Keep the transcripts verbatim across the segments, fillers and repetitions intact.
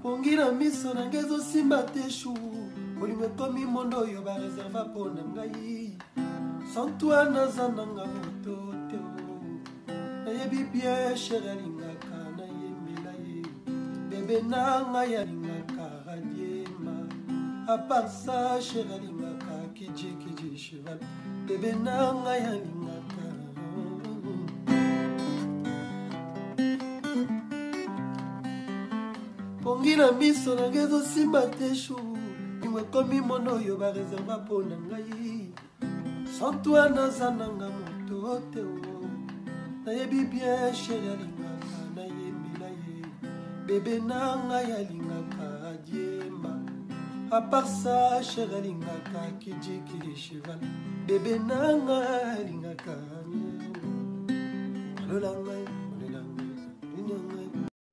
Pongira miso na ngezo simba teshu Bolingo komi mondo yo ba reserva po na ngai Sans toi naza nanga moto te Na yebi bie sheralinga ka na yembela ye Bebe nanga ya linga ka radiema A part ça sheralinga ka kiji kiji cheval Bebe nanga ya linga ka Pongira miso na ngezo simba teshu Nimwe komi mono yo ba reserva po na ngai Sans toi naza nanga moto te Na yebi bien chéri alingaka na yembela ye Bebe nanga ya lingaka adiema A part ça chéri alingaka kiji kiji cheval Bebe nanga alingaka Alola ngai, alola ngai, alola ngai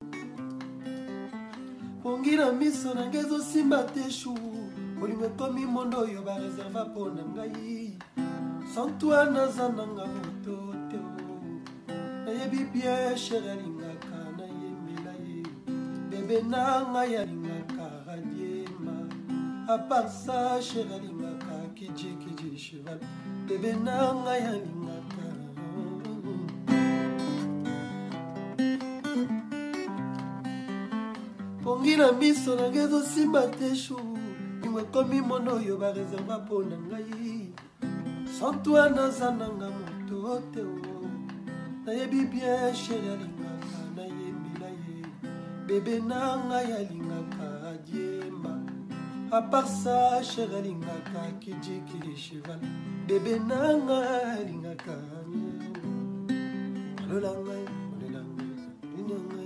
Pongira miso na ngezo simba teshu Bolingo komi mondo yo ba reserva po na ngai Sans toi naza nanga moto te Na yebi bien chéri alingaka na yembela ye Bebe nanga ya lingaka radiema A part ça chéri alingaka kiji kiji cheval Bebe nanga ya lingaka Pongira miso na ngezo simba teshu Nimwe komi mono yo ba reserva po na ngai Sans toi naza nanga moto te Na yebi bien chéri alingaka na yembela ye Bebe nanga ya lingaka adiema A part ça chéri alingaka kiji kiji cheval Bebe nanga alingaka Alola ngai, alola ngai, alola ngai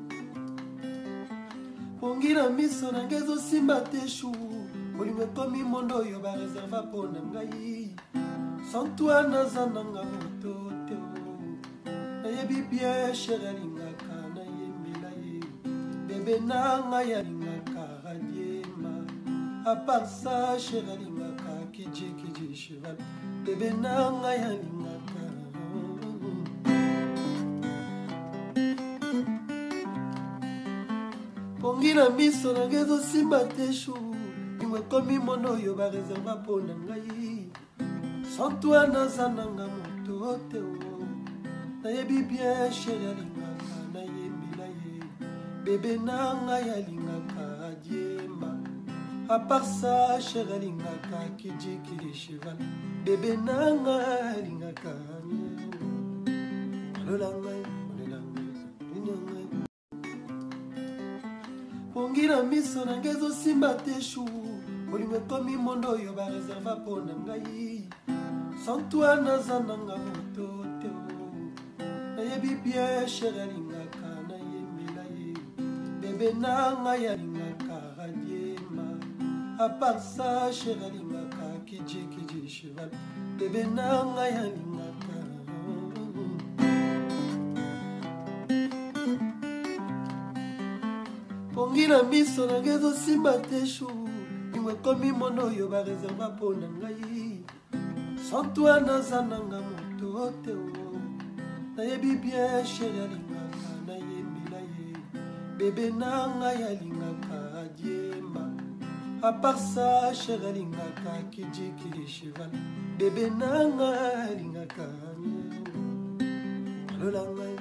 Pongira miso na ngezo simba teshu Bolingo komi mondo yo ba reserva po na ngai Sans toi naza nanga moto te Na yebi bien chéri alingaka na yembela ye Bebe nanga ya lingaka radiema A part ça chéri alingaka kiji kiji cheval Bebe nanga ya lingaka Pongira miso na ngezo simba teshu Nimwe komi mono yo ba reserva po na ngai Sans toi naza nanga moto te Na yebi bien chéri alingaka na yembela ye Bebe nanga ya lingaka adiema A part ça chéri alingaka kiji kiji cheval Bebe nanga alingaka Alola ngai, alola ngai, alola ngai Pongira miso na ngezo simba teshu Bolingo komi mondo yo ba reserva po na ngai Sans toi naza nanga moto te Na yebi bien chéri alingaka na yembela ye Bebe nanga ya lingaka radiema A part ça chéri alingaka kiji kiji cheval Bebe nanga ya lingaka Pongira miso na ngezo simba teshu Nimwe komi mono yo ba reserva po na ngai Sans toi naza nanga moto te Na yebi bien chéri alingaka na yembela ye Bebe nanga ya lingaka adiema A part ça chéri alingaka kiji kiji cheval Bebe nanga alingaka Alola ngai